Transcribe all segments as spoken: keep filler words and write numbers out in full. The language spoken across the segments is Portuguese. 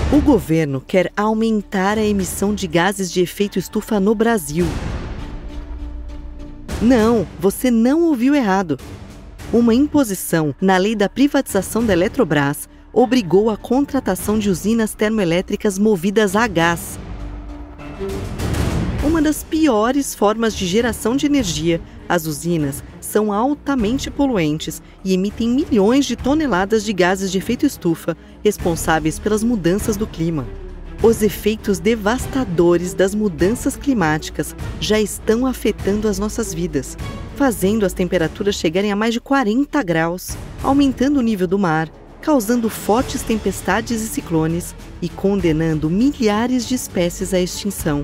O governo quer aumentar a emissão de gases de efeito estufa no Brasil. Não, você não ouviu errado. Uma imposição na lei da privatização da Eletrobras obrigou a contratação de usinas termoelétricas movidas a gás. Uma das piores formas de geração de energia, as usinas são altamente poluentes e emitem milhões de toneladas de gases de efeito estufa, responsáveis pelas mudanças do clima. Os efeitos devastadores das mudanças climáticas já estão afetando as nossas vidas, fazendo as temperaturas chegarem a mais de quarenta graus, aumentando o nível do mar, causando fortes tempestades e ciclones e condenando milhares de espécies à extinção.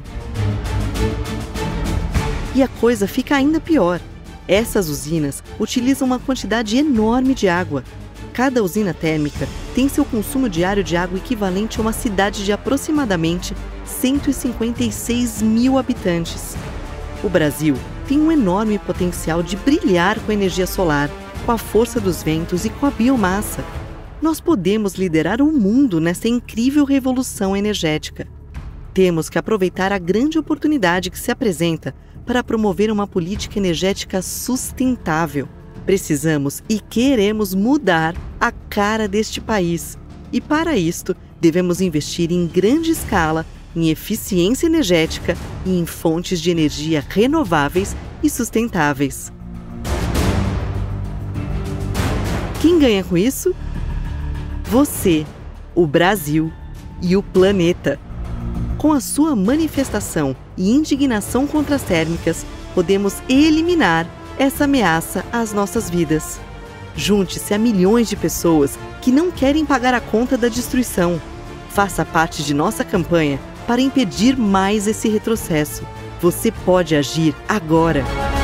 E a coisa fica ainda pior. Essas usinas utilizam uma quantidade enorme de água. Cada usina térmica tem seu consumo diário de água equivalente a uma cidade de aproximadamente cento e cinquenta e seis mil habitantes. O Brasil tem um enorme potencial de brilhar com a energia solar, com a força dos ventos e com a biomassa. Nós podemos liderar o mundo nessa incrível revolução energética. Temos que aproveitar a grande oportunidade que se apresenta para promover uma política energética sustentável. Precisamos e queremos mudar a cara deste país. E para isto, devemos investir em grande escala em eficiência energética e em fontes de energia renováveis e sustentáveis. Quem ganha com isso? Você, o Brasil e o planeta. Com a sua manifestação e indignação contra as térmicas, podemos eliminar essa ameaça às nossas vidas. Junte-se a milhões de pessoas que não querem pagar a conta da destruição. Faça parte de nossa campanha para impedir mais esse retrocesso. Você pode agir agora.